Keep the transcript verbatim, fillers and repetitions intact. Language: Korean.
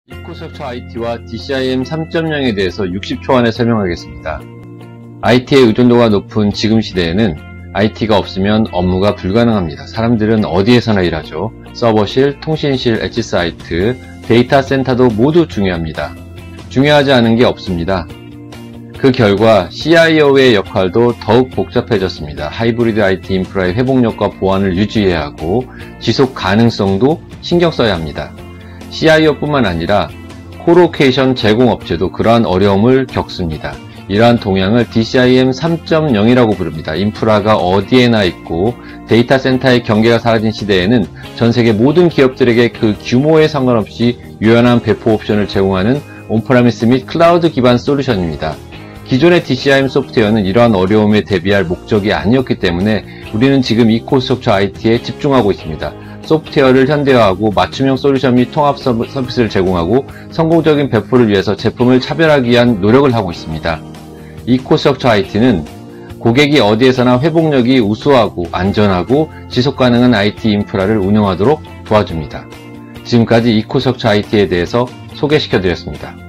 이코스트럭처 아이티와 디씨아이엠 삼 점 영에 대해서 육십 초 안에 설명하겠습니다. 아이티의 의존도가 높은 지금 시대에는 아이티가 없으면 업무가 불가능합니다. 사람들은 어디에서나 일하죠. 서버실, 통신실, 엣지 사이트, 데이터 센터도 모두 중요합니다. 중요하지 않은 게 없습니다. 그 결과 씨아이오의 역할도 더욱 복잡해졌습니다. 하이브리드 아이티 인프라의 회복력과 보안을 유지해야 하고 지속 가능성도 신경 써야 합니다. 씨아이오뿐만 아니라 코로케이션 제공업체도 그러한 어려움을 겪습니다. 이러한 동향을 디씨아이엠 삼 점 영이라고 부릅니다. 인프라가 어디에나 있고 데이터 센터의 경계가 사라진 시대에는 전세계 모든 기업들에게 그 규모에 상관없이 유연한 배포 옵션을 제공하는 온프레미스 및 클라우드 기반 솔루션입니다. 기존의 디씨아이엠 소프트웨어는 이러한 어려움에 대비할 목적이 아니었기 때문에 우리는 지금 이코스트럭처 아이티에 집중하고 있습니다. 소프트웨어를 현대화하고 맞춤형 솔루션 및 통합 서비스를 제공하고 성공적인 배포를 위해서 제품을 차별하기 위한 노력을 하고 있습니다. 이코스트럭처 아이티는 고객이 어디에서나 회복력이 우수하고 안전하고 지속가능한 아이티 인프라를 운영하도록 도와줍니다. 지금까지 이코스트럭처 아이티에 대해서 소개시켜 드렸습니다.